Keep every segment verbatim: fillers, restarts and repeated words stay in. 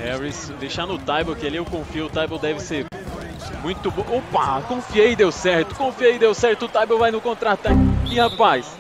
Harris, deixar no Thybulle, que ali eu confio, o Thybulle deve ser muito bom. Opa, confiei, deu certo, confiei, deu certo, o Thybulle vai no contra-ataque. E rapaz,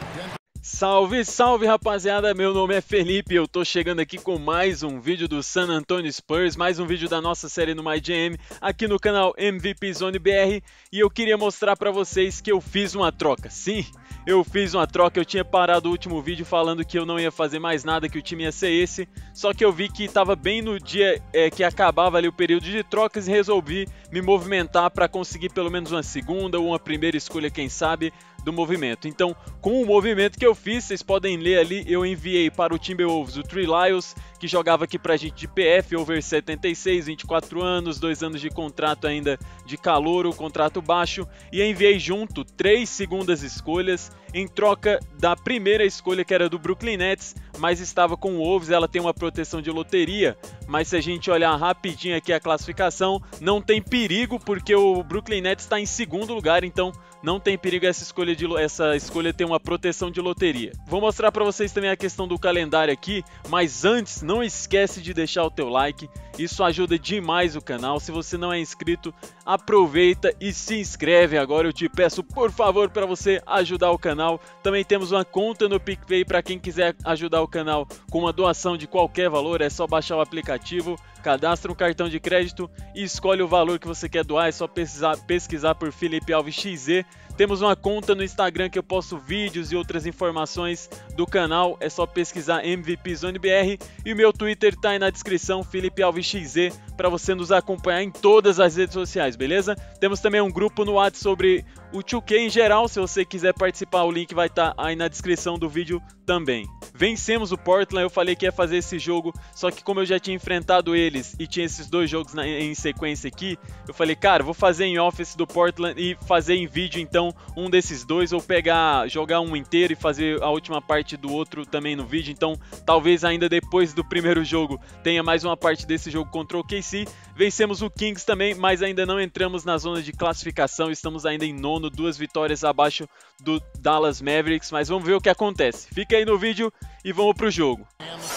salve, salve rapaziada, meu nome é Felipe, eu tô chegando aqui com mais um vídeo do San Antonio Spurs, mais um vídeo da nossa série no MyGM, aqui no canal M V P Zone B R, e eu queria mostrar pra vocês que eu fiz uma troca, sim, eu fiz uma troca, eu tinha parado o último vídeo falando que eu não ia fazer mais nada, que o time ia ser esse, só que eu vi que tava bem no dia é, que acabava ali o período de trocas e resolvi me movimentar para conseguir pelo menos uma segunda ou uma primeira escolha, quem sabe, do movimento. Então, com o movimento que eu fiz, vocês podem ler ali, eu enviei para o Timberwolves o Trey Lyles, que jogava aqui pra gente de P F, over setenta e seis, vinte e quatro anos, dois anos de contrato ainda de calouro, contrato baixo, e enviei junto três segundas escolhas, em troca da primeira escolha que era do Brooklyn Nets, mas estava com o Wolves, ela tem uma proteção de loteria, mas se a gente olhar rapidinho aqui a classificação, não tem perigo, porque o Brooklyn Nets está em segundo lugar, então não tem perigo essa escolha, de, essa escolha ter uma proteção de loteria. Vou mostrar para vocês também a questão do calendário aqui, mas antes, não esquece de deixar o teu like, isso ajuda demais o canal. Se você não é inscrito, aproveita e se inscreve agora, eu te peço por favor para você ajudar o canal. Também temos uma conta no PicPay para quem quiser ajudar o canal com uma doação de qualquer valor, é só baixar o aplicativo, cadastra um cartão de crédito e escolhe o valor que você quer doar, é só pesquisar, pesquisar por Felipe Alves X Z. Temos uma conta no Instagram que eu posto vídeos e outras informações do canal, é só pesquisar M V P Zone B R, e o meu Twitter tá aí na descrição, Felipe Alves X Z, para você nos acompanhar em todas as redes sociais, beleza? Temos também um grupo no WhatsApp sobre o dois K em geral, se você quiser participar, o link vai estar aí na descrição do vídeo também. Vencemos o Portland, eu falei que ia fazer esse jogo, só que como eu já tinha enfrentado eles e tinha esses dois jogos na, em sequência aqui, eu falei, cara, vou fazer em office do Portland e fazer em vídeo então um desses dois, ou pegar, jogar um inteiro e fazer a última parte do outro também no vídeo, então talvez ainda depois do primeiro jogo tenha mais uma parte desse jogo contra o O K C. Vencemos o Kings também, mas ainda não entramos na zona de classificação, estamos ainda em nono, duas vitórias abaixo do Dallas Mavericks, mas vamos ver o que acontece. Fica aí no vídeo e vamos pro jogo.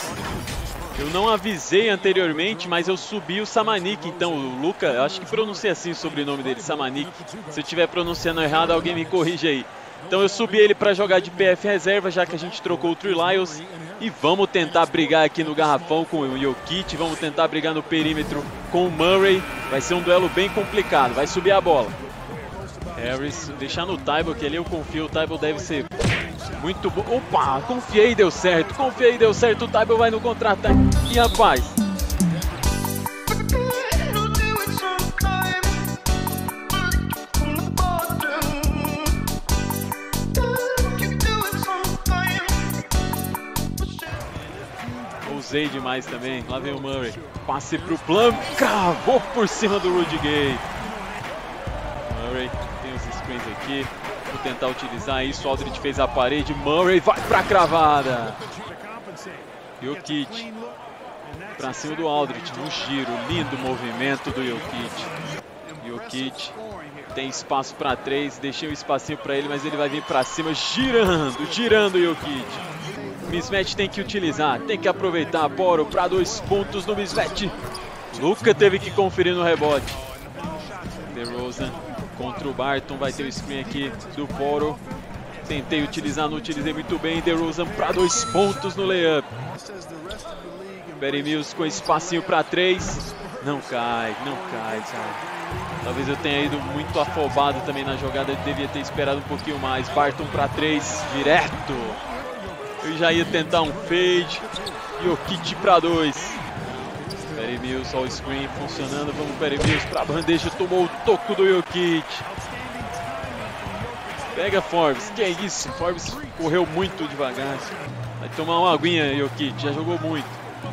Eu não avisei anteriormente, mas eu subi o Samanic, então o Luca, eu acho que pronuncia assim o sobrenome dele, Samanic. Se eu estiver pronunciando errado, alguém me corrige aí. Então eu subi ele para jogar de P F reserva, já que a gente trocou o Trey Lyles. E vamos tentar brigar aqui no garrafão com o Jokic, vamos tentar brigar no perímetro com o Murray. Vai ser um duelo bem complicado, vai subir a bola. Harris, deixar no Thybulle, que ali eu confio, o Thybulle deve ser muito bom. Opa, confiei, deu certo, confiei, deu certo, o Thybulle vai no contra-ataque. E rapaz, usei demais também, lá vem o Murray, passe pro Plum, cravou por cima do Rudy Gay. Murray tem os screens aqui, vou tentar utilizar isso, Aldridge fez a parede, Murray vai pra cravada. Jokic pra cima do Aldridge, no giro, lindo movimento do Jokic. Jokic tem espaço para três, deixei um espacinho para ele, mas ele vai vir para cima, girando, girando o Jokic. Mismatch tem que utilizar, tem que aproveitar, Boro para dois pontos no mismatch. Luca teve que conferir no rebote. DeRozan contra o Barton, vai ter o screen aqui do Boro. Tentei utilizar, não utilizei muito bem. DeRozan para dois pontos no layup. Patty Mills com espacinho para três. Não cai, não cai, cara. Talvez eu tenha ido muito afobado também na jogada, eu devia ter esperado um pouquinho mais. Barton para três, direto. Eu já ia tentar um fade. Jokic para dois. Patty Mills, all screen funcionando. Vamos, Patty Mills para a bandeja. Tomou o toco do Jokic. Pega Forbes. Que é isso? Forbes correu muito devagar. Vai tomar uma aguinha, Jokic. Já jogou muito.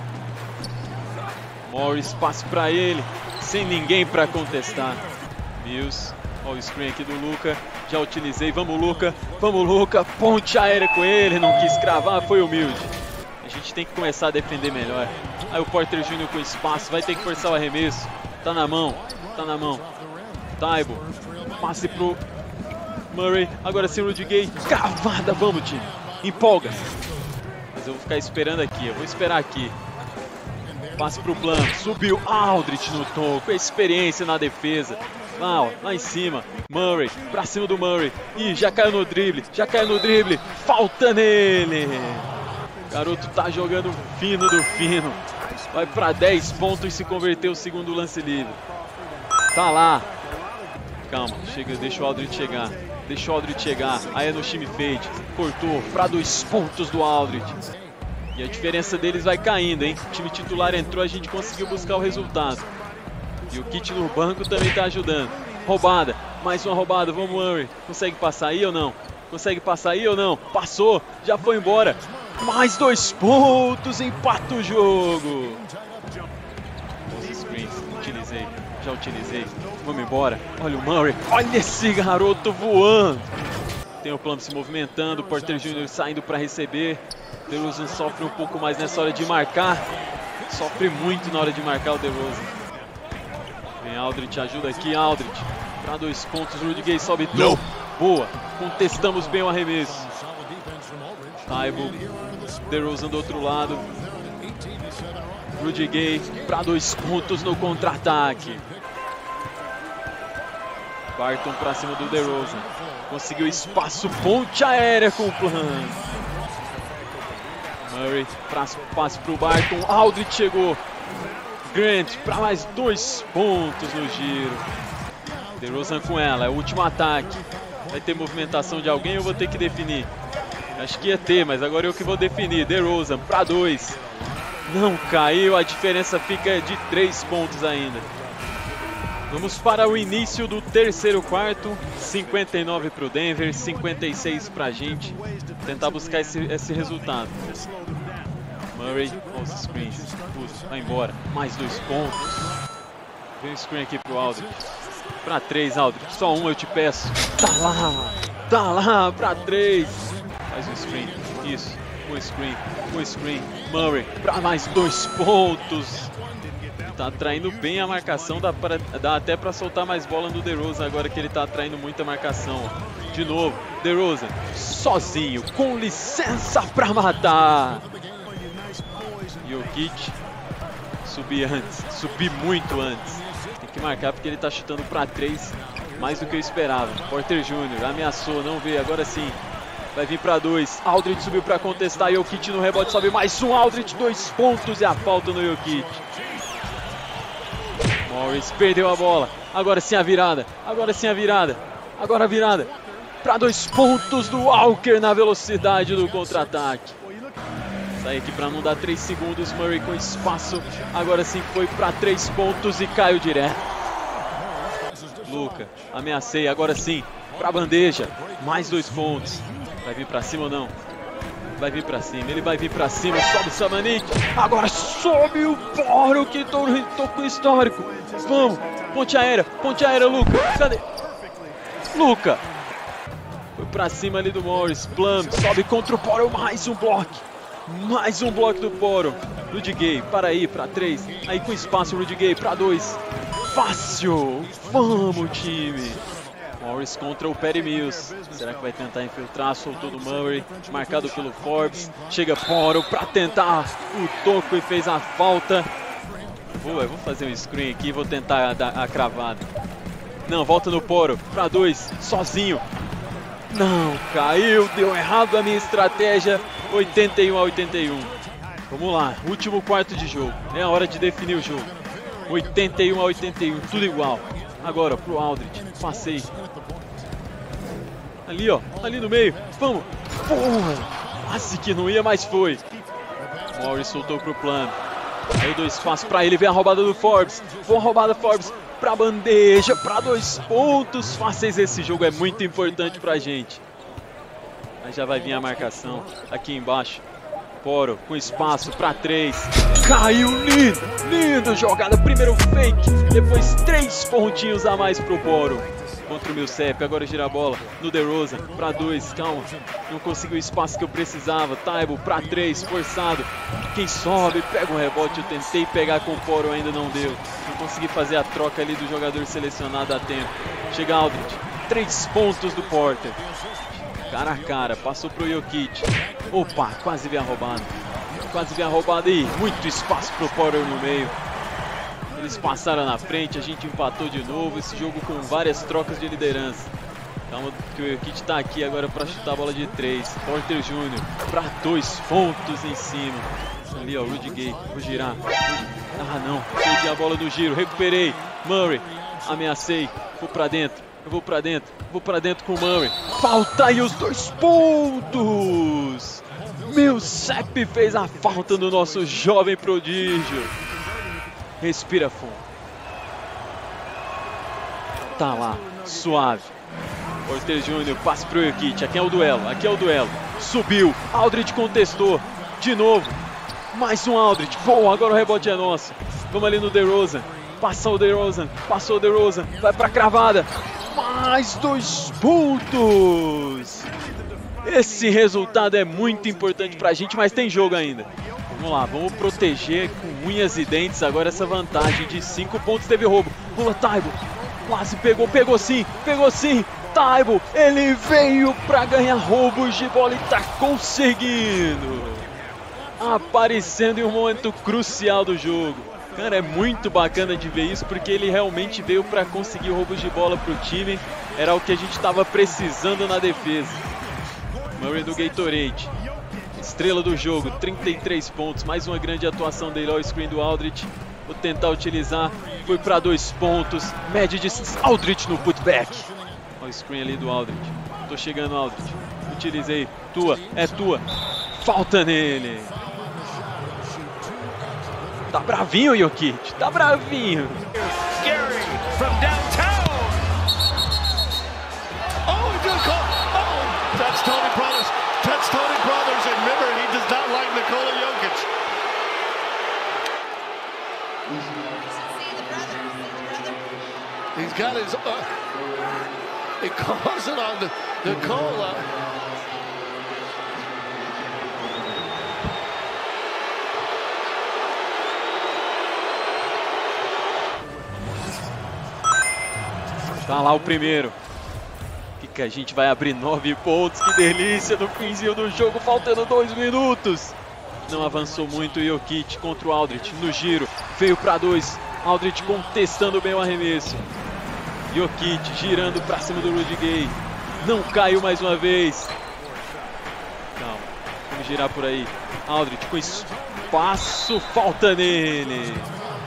Morris, passe para ele. Sem ninguém para contestar. Mills. Olha o screen aqui do Luca, já utilizei, vamos Luca, vamos Luca, ponte aérea com ele, não quis cravar, foi humilde. A gente tem que começar a defender melhor. Aí o Porter Júnior com espaço, vai ter que forçar o arremesso, tá na mão, tá na mão. Thybulle, passe pro Murray, agora sim o Rudy Gay, cavada, vamos time, empolga. Mas eu vou ficar esperando aqui, eu vou esperar aqui. Passe pro Plum, subiu, Aldridge no toco, experiência na defesa. Lá, ó, lá em cima, Murray, pra cima do Murray. Ih, já caiu no drible, já caiu no drible, falta nele. O garoto tá jogando fino do fino. Vai pra dez pontos e se converteu o segundo lance livre. Tá lá. Calma, chega, deixa o Aldridge chegar. Deixa o Aldridge chegar. Aí é no time fade. Cortou pra dois pontos do Aldridge. E a diferença deles vai caindo, hein? O time titular entrou, a gente conseguiu buscar o resultado. E o Kit no banco também tá ajudando. Roubada, mais uma roubada, vamos Murray. Consegue passar aí ou não? Consegue passar aí ou não? Passou, já foi embora. Mais dois pontos, empata o jogo. Os screens, utilizei, já utilizei. Vamos embora. Olha o Murray, olha esse garoto voando. Tem o Plum se movimentando, o Porter Júnior saindo para receber. DeRozan sofre um pouco mais nessa hora de marcar. Sofre muito na hora de marcar o DeRozan. Vem Aldridge, ajuda aqui, Aldridge. Para dois pontos, Rudy Gay sobe tudo. Boa, contestamos bem o arremesso. Taibo, DeRozan do outro lado. Rudy Gay para dois pontos no contra-ataque. Barton para cima do DeRozan. Conseguiu espaço, ponte aérea com o Plum. Murray, passe para o Barton. Aldridge chegou. Grant para mais dois pontos no giro. DeRozan com ela, é o último ataque. Vai ter movimentação de alguém ou vou ter que definir? Acho que ia ter, mas agora eu que vou definir. DeRozan para dois. Não caiu, a diferença fica de três pontos ainda. Vamos para o início do terceiro quarto. cinquenta e nove para o Denver, cinquenta e seis para a gente. Tentar buscar esse, esse resultado. Murray, os screens, Puxa, vai embora, mais dois pontos. Vem o screen aqui pro Aldridge. Pra três, Aldridge, só um eu te peço. Tá lá, tá lá, pra três. Faz um screen, isso, um screen, um screen. Murray, pra mais dois pontos. Tá atraindo bem a marcação, dá, pra, dá até pra soltar mais bola no DeRozan agora que ele tá atraindo muita marcação. De novo, DeRozan, sozinho, com licença pra matar. E o Kit subir antes, subir muito antes. Tem que marcar porque ele tá chutando para três, mais do que eu esperava. Porter Júnior ameaçou, não vê, agora sim. Vai vir para dois. Aldridge subiu para contestar. E o Kit no rebote sobe mais um. Aldridge, dois pontos e a falta no Jokic. Morris perdeu a bola. Agora sim a virada. Agora sim a virada. Agora a virada. Para dois pontos do Walker na velocidade do contra-ataque. Sai aqui para não dar três segundos, Murray com espaço, agora sim foi para três pontos e caiu direto. Luka, ameacei, agora sim, para bandeja, mais dois pontos. Vai vir para cima ou não? Vai vir para cima, ele vai vir para cima, sobe o Samanic, agora sobe o Poro que tocou histórico. Vamos, ponte aérea, ponte aérea, Luka, cadê? Luka, foi para cima ali do Morris, Plum, sobe contra o Poro, mais um bloco. Mais um bloco do Poro. Rudy Gay para aí, para três. Aí com espaço, Rudy Gay para dois. Fácil. Vamos, time. Morris contra o Patty Mills. Será que vai tentar infiltrar? Soltou do Murray. Marcado pelo Forbes. Chega Poro para tentar o toco e fez a falta. Vou, eu vou fazer um screen aqui e vou tentar dar a cravada. Não, volta no Poro. Para dois. Sozinho. Não, caiu, deu errado a minha estratégia, oitenta e um a oitenta e um. Vamos lá, último quarto de jogo, é a hora de definir o jogo. oitenta e um a oitenta e um, tudo igual. Agora pro Aldridge, passei. Ali ó, ali no meio, vamos. Porra, quase que não ia, mas foi. Morris soltou pro Plum. Aí eu dou espaço pra ele, vem a roubada do Forbes. Boa roubada, Forbes. Pra bandeja, para dois pontos fáceis. Esse jogo é muito importante pra gente. Aí já vai vir a marcação aqui embaixo. Poro com espaço para três. Caiu lindo, lindo jogada. Primeiro fake, depois três pontinhos a mais pro Poro. Contra o Millsap, agora gira a bola no DeRozan, para dois, calma, não conseguiu o espaço que eu precisava. Taibo para três, forçado, quem sobe, pega um rebote, eu tentei pegar com o Poro, ainda não deu, não consegui fazer a troca ali do jogador selecionado a tempo. Chega Aldridge, três pontos do Porter, cara a cara, passou pro Jokic, opa, quase veio a roubada. quase vem a roubada aí. Muito espaço pro Porter no meio. Eles passaram na frente, a gente empatou de novo. Esse jogo com várias trocas de liderança. Calma que o Jokic tá aqui agora para chutar a bola de três. Porter Júnior para dois pontos em cima. Ali ó, o Rudy Gay, vou girar. Ah não, perdi a bola do giro, recuperei. Murray, ameacei, vou para dentro, eu vou para dentro, vou para dentro com o Murray. Falta aí os dois pontos. Millsap fez a falta no nosso jovem prodígio. Respira fundo. Tá lá, suave. Porter Júnior, passe pro Jokic, aqui é o duelo, aqui é o duelo. Subiu, Aldridge contestou, de novo, mais um Aldridge, boa, agora o rebote é nosso. Vamos ali no DeRozan, passou o DeRozan, passou o DeRozan, vai pra cravada, mais dois pontos. Esse resultado é muito importante pra gente, mas tem jogo ainda. Vamos lá, vamos proteger com unhas e dentes agora essa vantagem de cinco pontos. Teve roubo, pula Taibo, quase pegou, pegou sim, pegou sim. Taibo, ele veio para ganhar roubos de bola e tá conseguindo. Aparecendo em um momento crucial do jogo. Cara, é muito bacana de ver isso, porque ele realmente veio para conseguir roubos de bola pro time. Era o que a gente estava precisando na defesa. Murray do Gatorade. Estrela do jogo, trinta e três pontos. Mais uma grande atuação dele ao screen do Aldridge. Vou tentar utilizar. Foi para dois pontos. Média de Aldridge no putback. Olha o screen ali do Aldridge. Tô chegando, Aldridge. Utilizei. Tua, é tua. Falta nele. Tá bravinho o Jokic. Tá bravinho. Gary from downtown. Oh, good call. Oh, that's Tony Brothers. That's Tony Brothers. And remember, he does not like Nikola Jokic. He's got his. Uh, It calls it on the Nikola. Tá lá o primeiro. Que que a gente vai abrir nove pontos. Que delícia no finzinho do jogo, faltando dois minutos. Não avançou muito o Jokic contra o Aldridge no giro. Veio para dois. Aldridge contestando bem o arremesso. Jokic girando pra cima do Rudy Gay. Não caiu mais uma vez. Calma, vamos girar por aí. Aldridge com espaço, falta nele.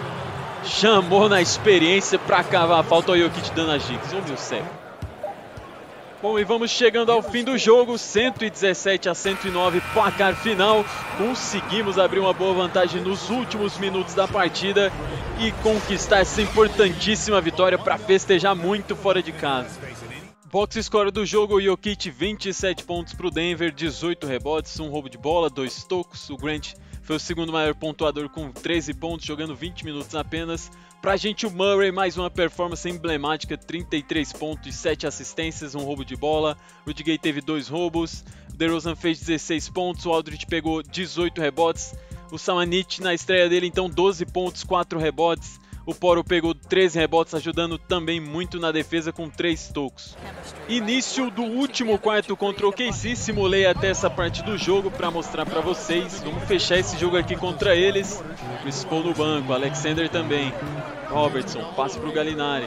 Chamou na experiência pra cavar. Falta o Jokic dando as dicas. Vamos ver o céu. Bom, e vamos chegando ao fim do jogo. cento e dezessete a cento e nove, placar final. Conseguimos abrir uma boa vantagem nos últimos minutos da partida e conquistar essa importantíssima vitória para festejar muito fora de casa. Box score do jogo: Jokic vinte e sete pontos para o Denver, dezoito rebotes, um roubo de bola, dois tocos. O Grant foi o segundo maior pontuador com treze pontos, jogando vinte minutos apenas. Pra gente, o Murray, mais uma performance emblemática, trinta e três pontos, sete assistências, um roubo de bola. O Rudy Gay teve dois roubos. O DeRozan fez dezesseis pontos, o Aldridge pegou dezoito rebotes. O Samanic, na estreia dele, então, doze pontos, quatro rebotes. O Poro pegou treze rebotes, ajudando também muito na defesa com três tocos. Início do último quarto contra o O K C, simulei até essa parte do jogo para mostrar para vocês. Vamos fechar esse jogo aqui contra eles. Chris Paul no banco, Alexander também. Robertson, passe para o Gallinari.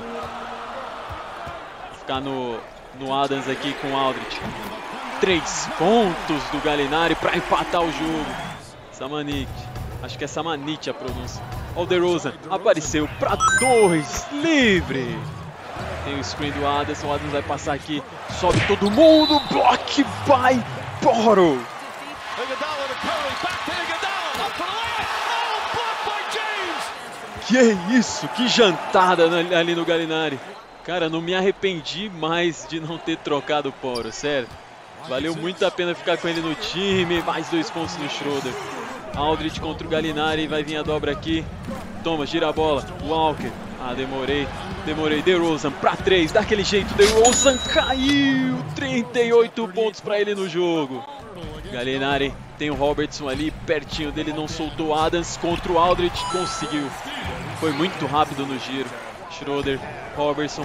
Vou ficar no, no Adams aqui com o Aldridge. Três pontos do Gallinari para empatar o jogo. Samanic, acho que é Samanic a pronúncia. Olha o DeRozan, apareceu para dois, livre. Tem o screen do Adams, o Adams vai passar aqui, sobe todo mundo, block by Poro. Que isso, que jantada ali no Gallinari. Cara, não me arrependi mais de não ter trocado o Poro, sério. Valeu muito a pena ficar com ele no time, mais dois pontos no Schroeder. Aldridge contra o Gallinari, vai vir a dobra aqui. Toma, gira a bola, Walker. Ah, demorei, demorei. DeRozan pra três, daquele jeito. DeRozan caiu, trinta e oito pontos pra ele no jogo. Gallinari tem o Robertson ali pertinho dele, não soltou. Adams contra o Aldridge, conseguiu. Foi muito rápido no giro. Schroeder, Robertson,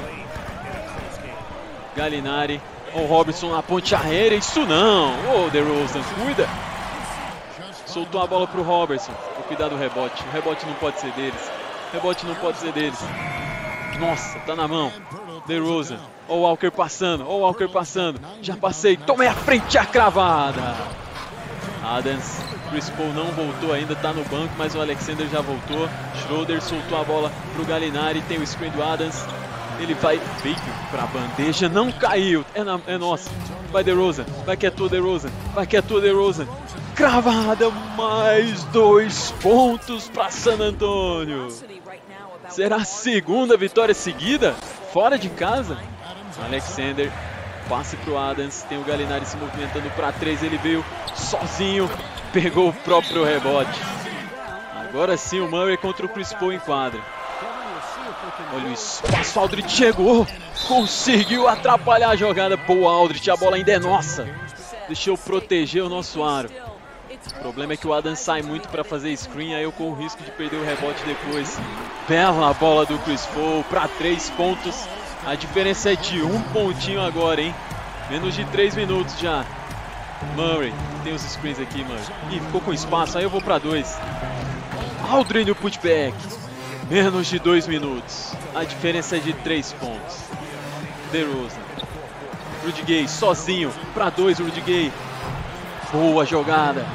Gallinari. O Robertson na ponte aérea, isso não. Ô, oh, DeRozan, cuida. soltou a bola pro Robertson. Vou cuidar do rebote. O rebote não pode ser deles. O rebote não pode ser deles. Nossa, tá na mão. DeRozan. Ó o Walker passando. Ó o Walker passando. Já passei. Tomei a frente, a cravada. Adams. Chris Paul não voltou ainda, tá no banco, mas o Alexander já voltou. Schroeder soltou a bola pro Gallinari. Tem o screen do Adams. Ele vai, veio pra bandeja, não caiu. É, na, é nossa. Vai DeRozan, vai que é tua DeRozan, vai que é tua DeRozan. Cravada, mais dois pontos para San Antonio. Será a segunda vitória seguida? Fora de casa? Alexander, passe pro Adams. Tem o Gallinari se movimentando para três. Ele veio sozinho, pegou o próprio rebote. Agora sim o Murray contra o Chris Paul em quadra. Olha o espaço, Aldridge chegou, conseguiu atrapalhar a jogada. Paul Aldridge, a bola ainda é nossa. Deixa eu proteger o nosso aro. O problema é que o Adams sai muito para fazer screen, aí eu corro o risco de perder o rebote depois. Bela bola do Chris Paul para três pontos. A diferença é de um pontinho agora, hein? Menos de três minutos já. Murray, tem os screens aqui, Murray. Ih, ficou com espaço, aí eu vou para dois. Aldridge no putback. Menos de dois minutos. A diferença é de três pontos. DeRozan. Rudy Gay sozinho. Para dois, Rudy Gay. Boa jogada.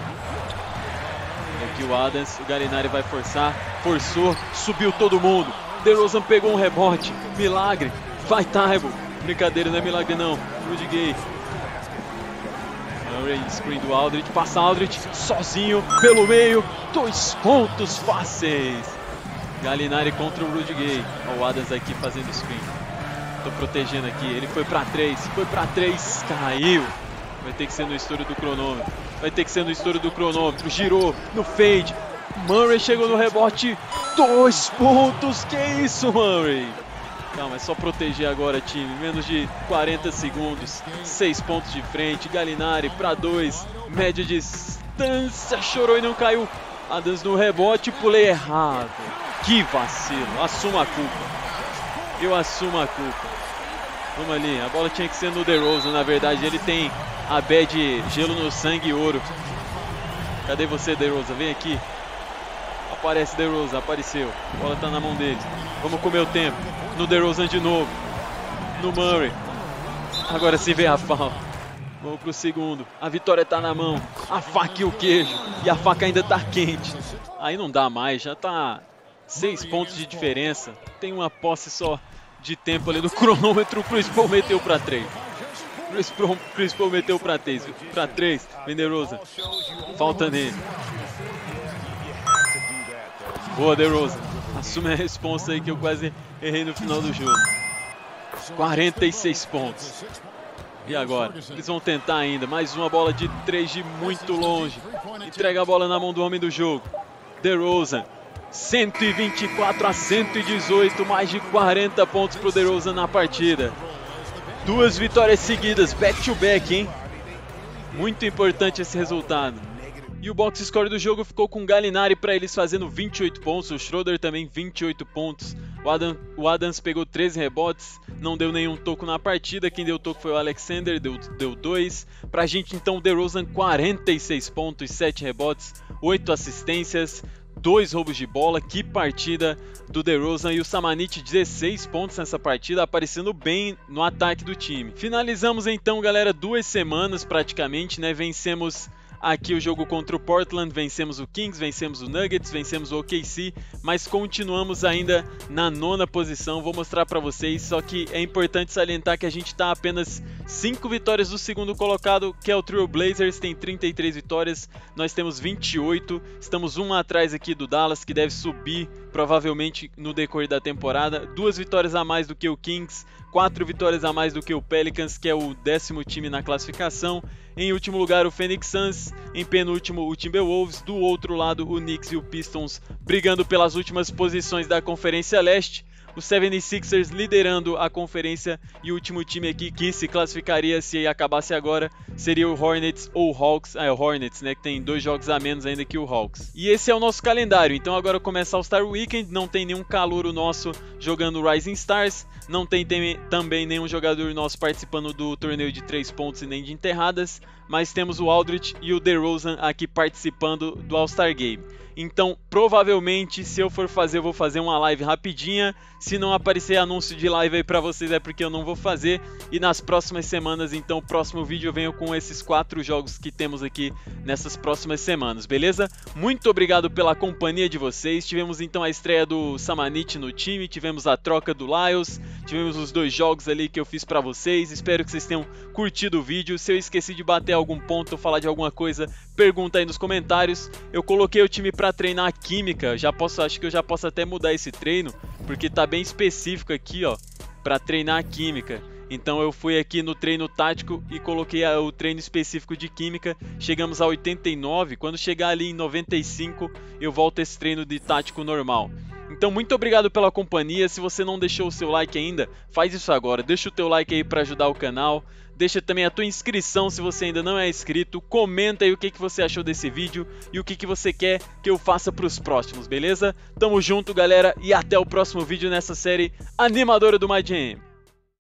Aqui o Adams. O Gallinari vai forçar. Forçou. Subiu todo mundo. DeRozan pegou um rebote. Milagre. Vai, Taibo. Brincadeira, não é milagre não. Rudy Gay. Murray, screen do Aldridge. Passa Aldridge. Sozinho. Pelo meio. Dois pontos fáceis. Gallinari contra o Rudy Gay. Olha o Adams aqui fazendo screen. Tô protegendo aqui. Ele foi pra três. Foi pra três. Caiu. Vai ter que ser no estouro do cronômetro. Vai ter que ser no estouro do cronômetro. Girou no fade. Murray chegou no rebote. Dois pontos. Que isso, Murray? Calma, é só proteger agora, time. Menos de quarenta segundos. Seis pontos de frente. Gallinari pra dois. Média distância. Chorou e não caiu. Adams no rebote. Pulei errado. Que vacilo, assumo a culpa. Eu assumo a culpa. Vamos ali, a bola tinha que ser no DeRozan, na verdade. Ele tem a bad gelo no sangue e ouro. Cadê você, DeRozan? Vem aqui. Aparece DeRozan, apareceu. A bola tá na mão dele. Vamos comer o tempo. No DeRozan de novo. No Murray. Agora sim vem a falta. Vamos pro segundo. A vitória tá na mão. A faca e o queijo. E a faca ainda tá quente. Aí não dá mais, já tá... Seis pontos de diferença. Tem uma posse só de tempo ali no cronômetro. O Chris Paul meteu pra três. Chris Paul, Chris Paul meteu pra três. Pra três. Vem DeRozan. Falta nele. Boa, DeRozan. Assume a responsa aí que eu quase errei no final do jogo. quarenta e seis pontos. E agora? Eles vão tentar ainda. Mais uma bola de três de muito longe. Entrega a bola na mão do homem do jogo. DeRozan. cento e vinte e quatro a cento e dezoito, mais de quarenta pontos para o DeRozan na partida. Duas vitórias seguidas, back to back, hein? Muito importante esse resultado. E o box score do jogo ficou com o Gallinari para eles fazendo vinte e oito pontos, o Schroeder também vinte e oito pontos. O, Adam, o Adams pegou treze rebotes, não deu nenhum toco na partida, quem deu toco foi o Alexander, deu, deu dois. Pra gente então o DeRozan quarenta e seis pontos, sete rebotes, oito assistências, dois roubos de bola. Que partida do DeRozan. E o Samanic dezesseis pontos nessa partida, aparecendo bem no ataque do time. Finalizamos então, galera, duas semanas praticamente, né? Vencemos aqui o jogo contra o Portland, vencemos o Kings, vencemos o Nuggets, vencemos o O K C, mas continuamos ainda na nona posição. Vou mostrar para vocês, só que é importante salientar que a gente está apenas cinco vitórias do segundo colocado, que é o Trail Blazers, tem trinta e três vitórias, nós temos vinte e oito, estamos uma atrás aqui do Dallas, que deve subir provavelmente no decorrer da temporada, duas vitórias a mais do que o Kings, quatro vitórias a mais do que o Pelicans, que é o décimo time na classificação. Em último lugar o Phoenix Suns, em penúltimo o Timberwolves, do outro lado o Knicks e o Pistons brigando pelas últimas posições da Conferência Leste. O setenta e seis ers liderando a conferência, e o último time aqui que se classificaria se acabasse agora seria o Hornets ou Hawks, é o Hornets, né, que tem dois jogos a menos ainda que o Hawks. E esse é o nosso calendário, então agora começa o All-Star Weekend, não tem nenhum calouro nosso jogando Rising Stars, não tem, tem também nenhum jogador nosso participando do torneio de três pontos e nem de enterradas, mas temos o Aldridge e o DeRozan aqui participando do All-Star Game. Então, provavelmente, se eu for fazer, eu vou fazer uma live rapidinha. Se não aparecer anúncio de live aí pra vocês, é porque eu não vou fazer. E nas próximas semanas, então, o próximo vídeo eu venho com esses quatro jogos que temos aqui nessas próximas semanas, beleza? Muito obrigado pela companhia de vocês. Tivemos, então, a estreia do Samanit no time, tivemos a troca do Lyles, tivemos os dois jogos ali que eu fiz pra vocês. Espero que vocês tenham curtido o vídeo. Se eu esqueci de bater algum ponto ou falar de alguma coisa, pergunta aí nos comentários. Eu coloquei o time pra treinar a química, já posso, acho que eu já posso até mudar esse treino, porque tá bem específico aqui, ó, pra treinar a química. Então eu fui aqui no treino tático e coloquei o treino específico de química. Chegamos a oitenta e nove, quando chegar ali em noventa e cinco, eu volto a esse treino de tático normal. Então muito obrigado pela companhia. Se você não deixou o seu like ainda, faz isso agora, deixa o teu like aí pra ajudar o canal. Deixa também a tua inscrição se você ainda não é inscrito. Comenta aí o que, que você achou desse vídeo e o que, que você quer que eu faça para os próximos, beleza? Tamo junto, galera, e até o próximo vídeo nessa série animadora do MyGM.